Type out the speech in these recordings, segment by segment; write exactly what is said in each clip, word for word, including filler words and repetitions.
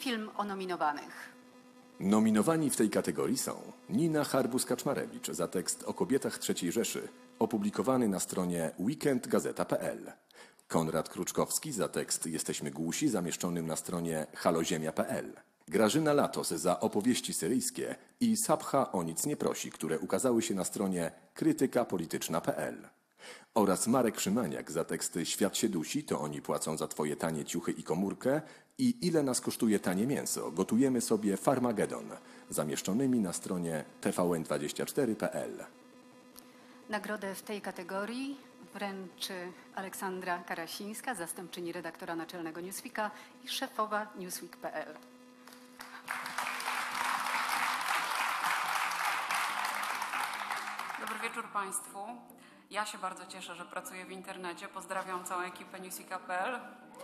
film o nominowanych. Nominowani w tej kategorii są Nina Harbus-Kaczmarewicz za tekst o kobietach trzeciej Rzeszy, opublikowany na stronie weekend gazeta kropka p l. Konrad Kruczkowski za tekst Jesteśmy głusi, zamieszczonym na stronie haloziemia kropka p l. Grażyna Latos za opowieści syryjskie i Sabha o nic nie prosi, które ukazały się na stronie krytyka polityczna kropka p l. Oraz Marek Szymaniak za teksty Świat się dusi, to oni płacą za twoje tanie ciuchy i komórkę i Ile nas kosztuje tanie mięso, gotujemy sobie Farmagedon, zamieszczonymi na stronie t v n dwadzieścia cztery kropka p l. Nagrodę w tej kategorii wręczy Aleksandra Karasińska, zastępczyni redaktora naczelnego Newsweeka i szefowa newsweek kropka p l. Dobry wieczór Państwu. Ja się bardzo cieszę, że pracuję w internecie. Pozdrawiam całą ekipę newsweeka kropka p l.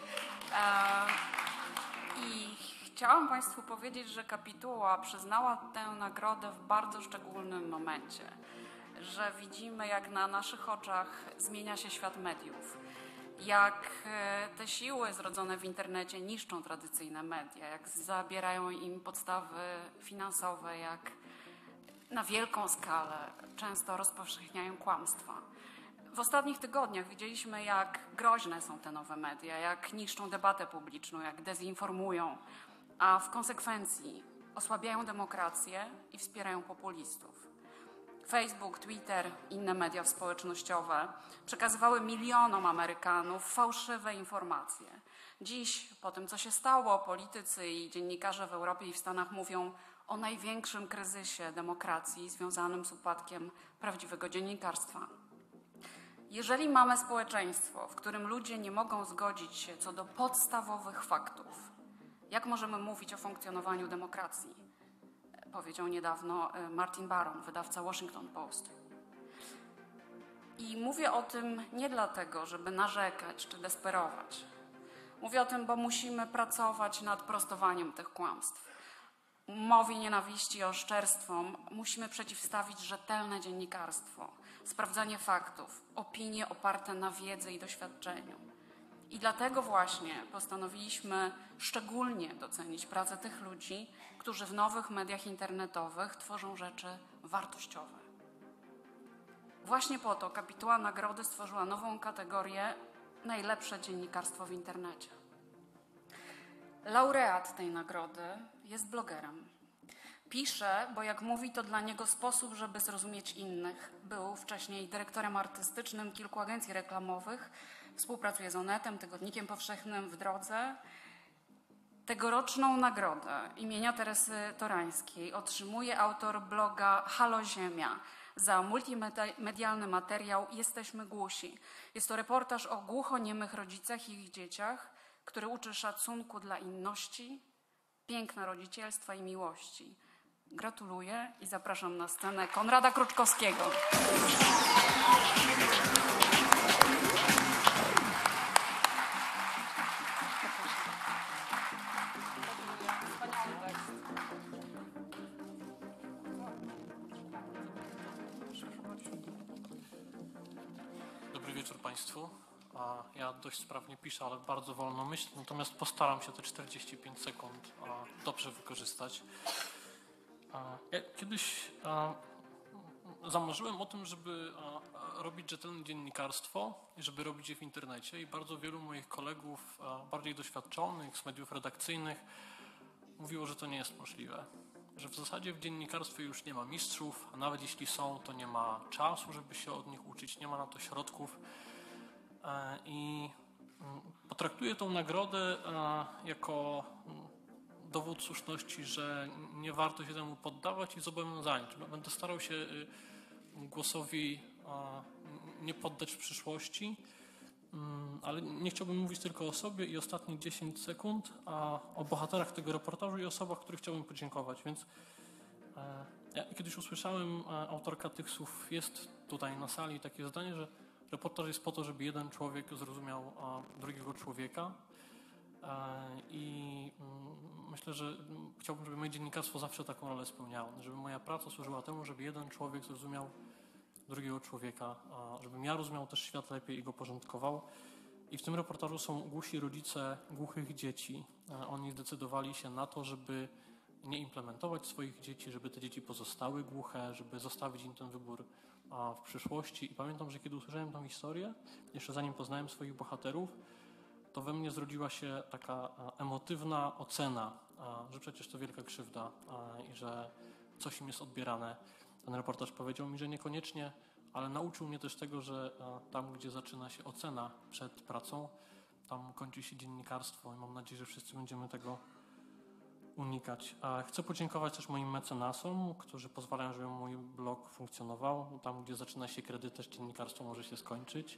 I chciałam Państwu powiedzieć, że Kapituła przyznała tę nagrodę w bardzo szczególnym momencie. Że widzimy, jak na naszych oczach zmienia się świat mediów. Jak te siły zrodzone w internecie niszczą tradycyjne media, jak zabierają im podstawy finansowe, jak na wielką skalę często rozpowszechniają kłamstwa. W ostatnich tygodniach widzieliśmy, jak groźne są te nowe media, jak niszczą debatę publiczną, jak dezinformują, a w konsekwencji osłabiają demokrację i wspierają populistów. Facebook, Twitter, inne media społecznościowe przekazywały milionom Amerykanów fałszywe informacje. Dziś, po tym co się stało, politycy i dziennikarze w Europie i w Stanach mówią o największym kryzysie demokracji związanym z upadkiem prawdziwego dziennikarstwa. Jeżeli mamy społeczeństwo, w którym ludzie nie mogą zgodzić się co do podstawowych faktów, jak możemy mówić o funkcjonowaniu demokracji? Powiedział niedawno Martin Baron, wydawca Washington Post. I mówię o tym nie dlatego, żeby narzekać czy desperować. Mówię o tym, bo musimy pracować nad prostowaniem tych kłamstw. Mowie nienawiści i oszczerstwom musimy przeciwstawić rzetelne dziennikarstwo, sprawdzanie faktów, opinie oparte na wiedzy i doświadczeniu. I dlatego właśnie postanowiliśmy szczególnie docenić pracę tych ludzi, którzy w nowych mediach internetowych tworzą rzeczy wartościowe. Właśnie po to Kapituła Nagrody stworzyła nową kategorię Najlepsze dziennikarstwo w internecie. Laureat tej nagrody jest blogerem. Pisze, bo jak mówi, to dla niego sposób, żeby zrozumieć innych. Był wcześniej dyrektorem artystycznym kilku agencji reklamowych, współpracuje z Onetem, Tygodnikiem Powszechnym, W Drodze. Tegoroczną nagrodę imienia Teresy Torańskiej otrzymuje autor bloga Halo Ziemia za multimedialny materiał Jesteśmy głusi. Jest to reportaż o głuchoniemych rodzicach i ich dzieciach, który uczy szacunku dla inności, piękna rodzicielstwa i miłości. Gratuluję i zapraszam na scenę Konrada Kruczkowskiego. Dobry wieczór Państwu. Ja dość sprawnie piszę, ale bardzo wolno myślę, natomiast postaram się te czterdzieści pięć sekund dobrze wykorzystać. Ja kiedyś zamarzyłem o tym, żeby robić rzetelne dziennikarstwo i żeby robić je w internecie i bardzo wielu moich kolegów, bardziej doświadczonych z mediów redakcyjnych, mówiło, że to nie jest możliwe. Że w zasadzie w dziennikarstwie już nie ma mistrzów, a nawet jeśli są, to nie ma czasu, żeby się od nich uczyć, nie ma na to środków. I potraktuję tą nagrodę jako dowód słuszności, że nie warto się temu poddawać i zobowiązać. Będę starał się głosowi nie poddać w przyszłości, ale nie chciałbym mówić tylko o sobie i ostatnich dziesięć sekund, a o bohaterach tego reportażu i osobach, których chciałbym podziękować. Więc ja kiedyś usłyszałem, autorka tych słów jest tutaj na sali, takie zdanie, że reportaż jest po to, żeby jeden człowiek zrozumiał drugiego człowieka i myślę, że chciałbym, żeby moje dziennikarstwo zawsze taką rolę spełniało, żeby moja praca służyła temu, żeby jeden człowiek zrozumiał drugiego człowieka, żebym ja rozumiał też świat lepiej i go porządkował. I w tym reportażu są głusi rodzice głuchych dzieci. Oni zdecydowali się na to, żeby nie implementować swoich dzieci, żeby te dzieci pozostały głuche, żeby zostawić im ten wybór w przyszłości. I pamiętam, że kiedy usłyszałem tę historię, jeszcze zanim poznałem swoich bohaterów, to we mnie zrodziła się taka emotywna ocena, że przecież to wielka krzywda i że coś im jest odbierane. Ten reportaż powiedział mi, że niekoniecznie, ale nauczył mnie też tego, że tam, gdzie zaczyna się ocena przed pracą, tam kończy się dziennikarstwo i mam nadzieję, że wszyscy będziemy tego unikać. Chcę podziękować też moim mecenasom, którzy pozwalają, żeby mój blog funkcjonował. Tam, gdzie zaczyna się kredyt, też dziennikarstwo może się skończyć.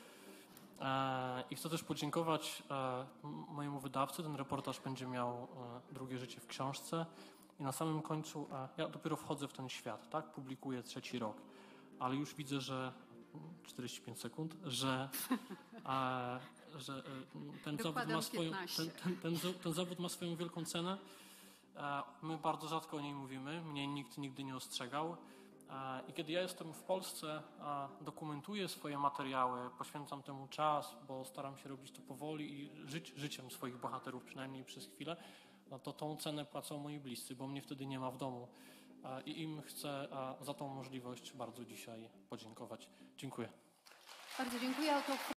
I chcę też podziękować mojemu wydawcy. Ten reportaż będzie miał drugie życie w książce. I na samym końcu, ja dopiero wchodzę w ten świat, tak? Publikuję trzeci rok, ale już widzę, że czterdzieści pięć sekund, że, a, że ten, zawód ma swoją, ten, ten, ten, ten zawód ma swoją wielką cenę. My bardzo rzadko o niej mówimy, mnie nikt nigdy nie ostrzegał. I kiedy ja jestem w Polsce, dokumentuję swoje materiały, poświęcam temu czas, bo staram się robić to powoli i żyć życiem swoich bohaterów, przynajmniej przez chwilę, no to tą cenę płacą moi bliscy, bo mnie wtedy nie ma w domu. I im chcę za tą możliwość bardzo dzisiaj podziękować. Dziękuję. Bardzo dziękuję.